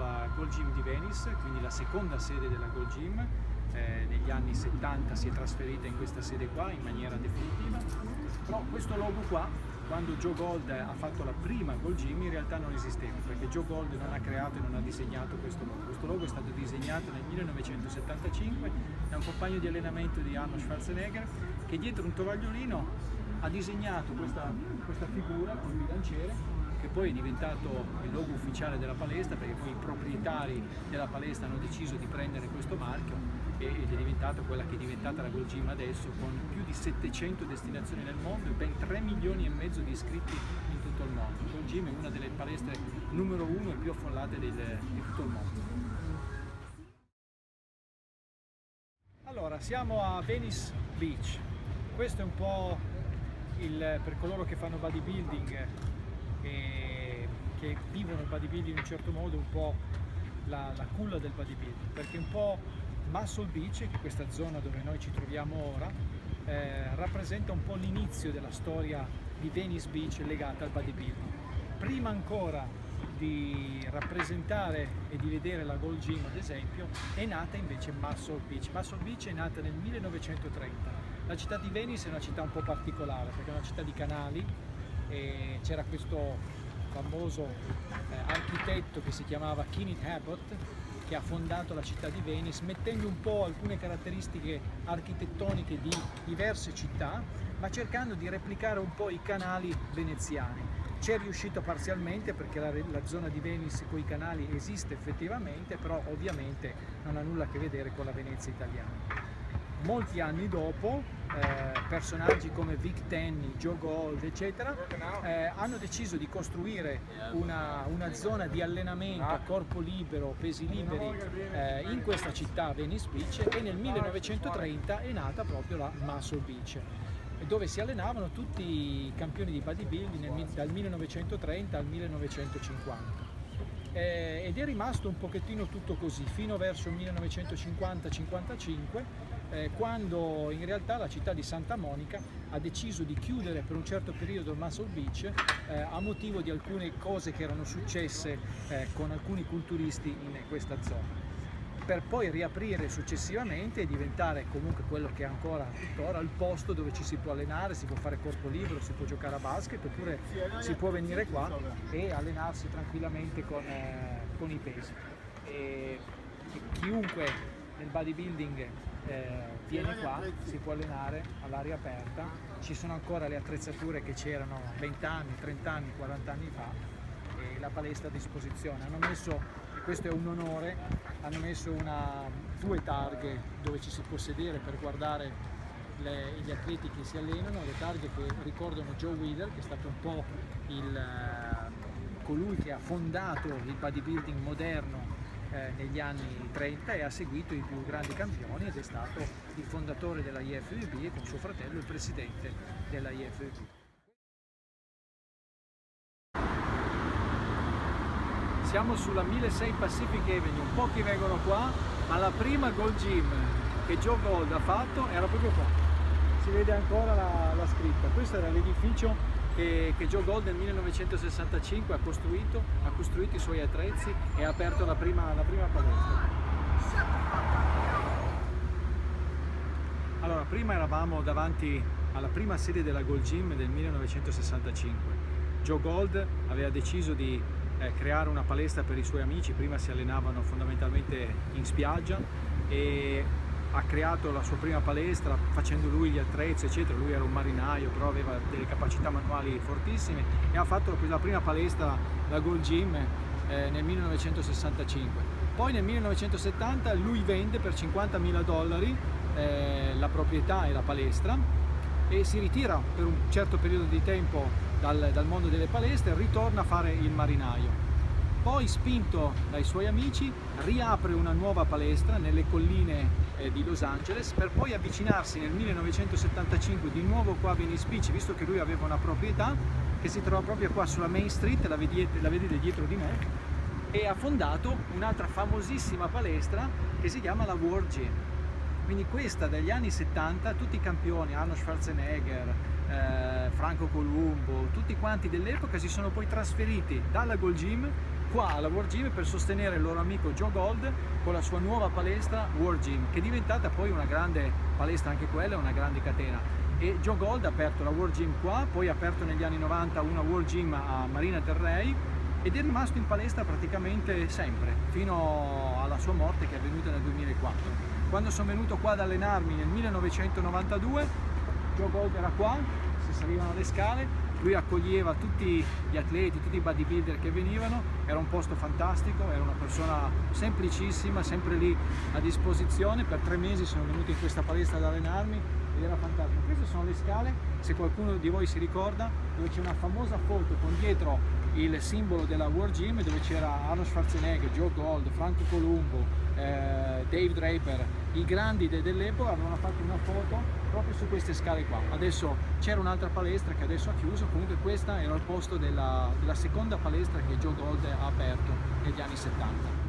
alla Gold Gym di Venice, quindi la seconda sede della Gold Gym. Negli anni 70 si è trasferita in questa sede qua in maniera definitiva, però questo logo qua, quando Joe Gold ha fatto la prima Gold Gym, in realtà non esisteva, perché Joe Gold non ha creato e non ha disegnato questo logo. Questo logo è stato disegnato nel 1975 da un compagno di allenamento di Arnold Schwarzenegger, che dietro un tovagliolino ha disegnato questa figura con il bilanciere, che poi è diventato il logo ufficiale della palestra, perché poi i proprietari della palestra hanno deciso di prendere questo marchio ed è diventata quella che è diventata la Gold Gym adesso, con più di 700 destinazioni nel mondo e ben 3,5 milioni di iscritti in tutto il mondo. La Gold Gym è una delle palestre numero 1 e più affollate di tutto il mondo. Allora, siamo a Venice Beach. Questo è un po' per coloro che fanno bodybuilding e che vivono il bodybuilding in un certo modo, un po' la culla del bodybuilding, perché un po' Muscle Beach, che è questa zona dove noi ci troviamo ora, rappresenta un po' l'inizio della storia di Venice Beach legata al bodybuilding. Prima ancora di rappresentare e di vedere la Gold Gym, ad esempio, è nata invece Muscle Beach. Muscle Beach è nata nel 1930. La città di Venice è una città un po' particolare, perché è una città di canali, e c'era questo famoso architetto che si chiamava Kenneth Abbott, che ha fondato la città di Venice, mettendo un po' alcune caratteristiche architettoniche di diverse città, ma cercando di replicare un po' i canali veneziani. Ci è riuscito parzialmente, perché la zona di Venice con i canali esiste effettivamente, però ovviamente non ha nulla a che vedere con la Venezia italiana. Molti anni dopo, personaggi come Vic Tenny, Joe Gold, eccetera, hanno deciso di costruire una zona di allenamento a corpo libero, pesi liberi, in questa città, Venice Beach, e nel 1930 è nata proprio la Muscle Beach, dove si allenavano tutti i campioni di bodybuilding dal 1930 al 1950. Ed è rimasto un pochettino tutto così fino verso il 1950-55, quando in realtà la città di Santa Monica ha deciso di chiudere per un certo periodo il Muscle Beach a motivo di alcune cose che erano successe con alcuni culturisti in questa zona, per poi riaprire successivamente e diventare comunque quello che è ancora tuttora il posto dove ci si può allenare, si può fare corpo libero, si può giocare a basket, oppure si può venire qua e allenarsi tranquillamente con i pesi. E chiunque nel bodybuilding viene qua, si può allenare all'aria aperta, ci sono ancora le attrezzature che c'erano 20 anni, 30 anni, 40 anni fa, e la palestra a disposizione. Hanno messo, e questo è un onore, hanno messo due targhe dove ci si può sedere per guardare gli atleti che si allenano, le targhe che ricordano Joe Weider, che è stato un po' colui che ha fondato il bodybuilding moderno negli anni 30 e ha seguito i più grandi campioni, ed è stato il fondatore della IFBB e con suo fratello il presidente della IFBB. Siamo sulla 1006 Pacific Avenue, pochi vengono qua, ma la prima Gold Gym che Joe Gold ha fatto era proprio qua. Si vede ancora la scritta. Questo era l'edificio che Joe Gold nel 1965 ha costruito i suoi attrezzi e ha aperto la prima palestra. Allora, prima eravamo davanti alla prima sede della Gold Gym del 1965. Joe Gold aveva deciso di creare una palestra per i suoi amici. Prima si allenavano fondamentalmente in spiaggia e ha creato la sua prima palestra facendo lui gli attrezzi, eccetera. Lui era un marinaio, però aveva delle capacità manuali fortissime, e ha fatto la prima palestra, la Gold Gym, nel 1965. Poi nel 1970 lui vende per $50.000 la proprietà e la palestra e si ritira per un certo periodo di tempo dal mondo delle palestre e ritorna a fare il marinaio. Poi, spinto dai suoi amici, riapre una nuova palestra nelle colline di Los Angeles, per poi avvicinarsi nel 1975 di nuovo qua a Venice Beach, visto che lui aveva una proprietà che si trova proprio qua sulla Main Street, la vedete dietro di me, e ha fondato un'altra famosissima palestra che si chiama la World Gym. Quindi questa, dagli anni 70, tutti i campioni, Arnold Schwarzenegger, Franco Columbo, tutti quanti dell'epoca si sono poi trasferiti dalla Gold Gym qua alla World Gym per sostenere il loro amico Joe Gold con la sua nuova palestra World Gym, che è diventata poi una grande palestra, anche quella, una grande catena. E Joe Gold ha aperto la World Gym qua, poi ha aperto negli anni 90 una World Gym a Marina del Rey ed è rimasto in palestra praticamente sempre, fino alla sua morte che è avvenuta nel 2004. Quando sono venuto qua ad allenarmi nel 1992, Joe Gold era qua, si salivano le scale, lui accoglieva tutti gli atleti, tutti i bodybuilder che venivano, era un posto fantastico, era una persona semplicissima, sempre lì a disposizione. Per 3 mesi sono venuto in questa palestra ad allenarmi ed era fantastico. Queste sono le scale, se qualcuno di voi si ricorda, dove c'è una famosa foto con dietro il simbolo della World Gym, dove c'era Arnold Schwarzenegger, Joe Gold, Franco Columbo, Dave Draper, i grandi dell'epoca avevano fatto una foto proprio su queste scale qua. Adesso c'era un'altra palestra che adesso ha chiuso, comunque questa era il posto della seconda palestra che Joe Gold ha aperto negli anni 70.